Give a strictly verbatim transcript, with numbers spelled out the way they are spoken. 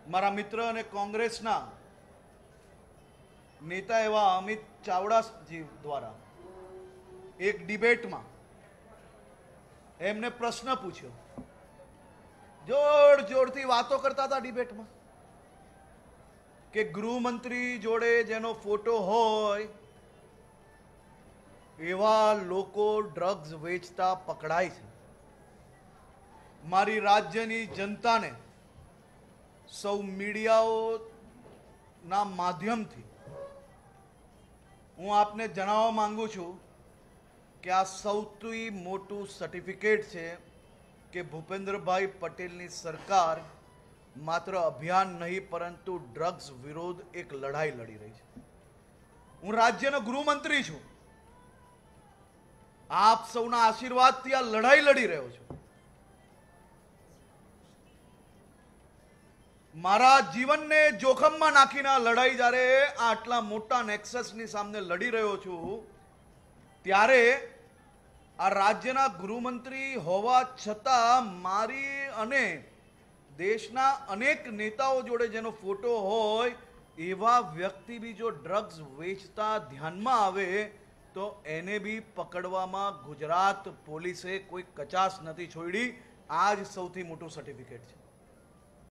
મારા મિત્ર અને કોંગ્રેસના નેતા એવા અમિત ચાવડાજી દ્વારા એક ડિબેટમાં એમને પ્રશ્ન પૂછ્યો, જોર જોરથી વાતો કરતા હતા ડિબેટમાં કે ગૃહમંત્રી જોડે જેનો ફોટો હોય એવા લોકો ડ્રગ્સ વેચતા પકડાય છે. મારી રાજ્યની જનતાને સૌ મીડિયાઓના માધ્યમથી હું આપને જણાવવા માંગુ છું કે આ સૌથી મોટું સર્ટિફિકેટ છે કે ભૂપેન્દ્રભાઈ પટેલની સરકાર માત્ર અભિયાન નહીં પરંતુ ડ્રગ્સ વિરોધ એક લડાઈ લડી રહી છે. હું રાજ્યનો ગૃહમંત્રી છું. આપ સૌના આશીર્વાદથી આ લડાઈ લડી રહ્યો છું. મારા જીવનને જોખમમાં નાખીને આ લડાઈ જ્યારે આટલા મોટા નેક્સસની સામે લડી રહ્યો છું ત્યારે આ રાજ્યના ગૃહમંત્રી હોવા છતાં મારી અને દેશના અનેક નેતાઓ જોડે જેનો ફોટો હોય એવા વ્યક્તિ બી જો ડ્રગ્સ વેચતા ધ્યાનમાં આવે તો એને બી પકડવામાં ગુજરાત પોલીસે કોઈ કચાશ નથી છોડી. આ જ સૌથી મોટું સર્ટિફિકેટ છે.